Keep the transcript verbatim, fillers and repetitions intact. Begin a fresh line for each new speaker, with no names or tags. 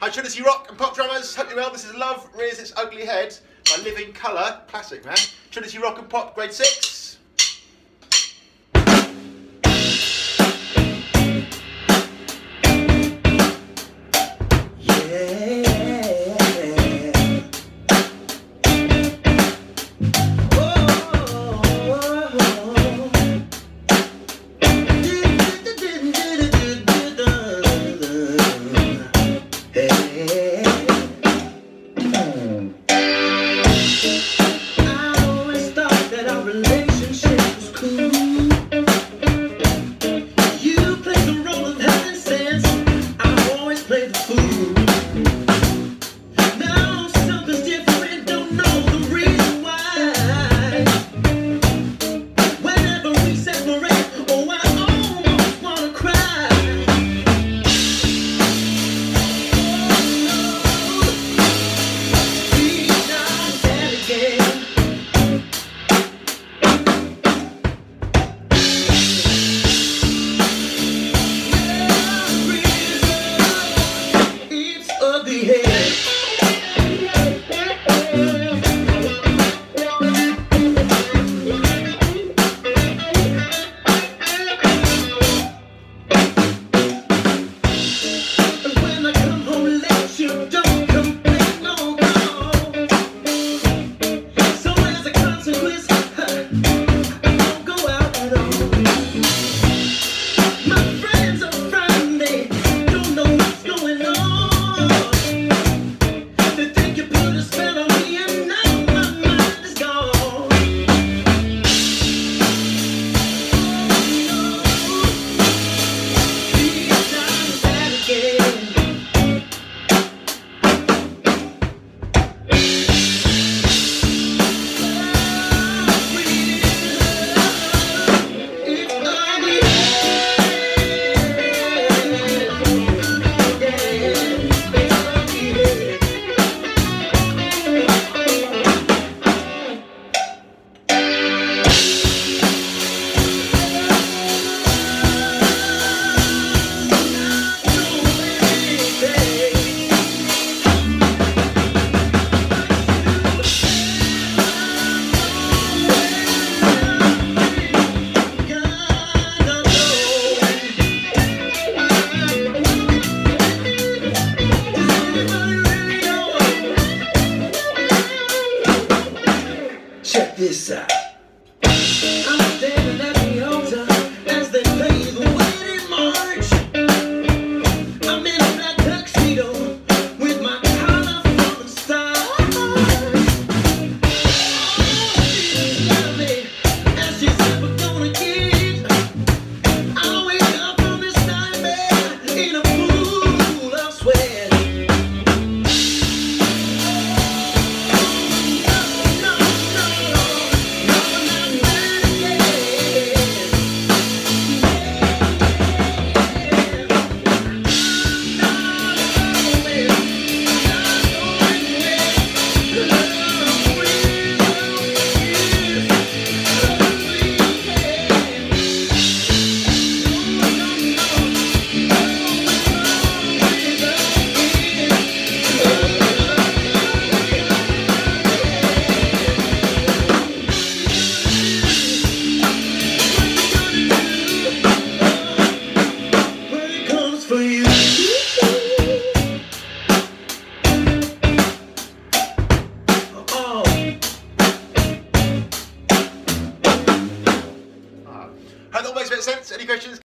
Hi Trinity rock and pop drummers, hope you're well. This is Love Rears Its Ugly Head by Living Colour, classic man. Trinity rock and pop, grade six.
Check this out. I'm standing at the altar as they play the wedding march. I'm in a black tuxedo with my collar full of stars. She's got me as she's ever gonna get. I'll wake up from this nightmare in a pool of sweat. For you. Oh.
Ah. Hope that all makes a bit of sense. Any questions?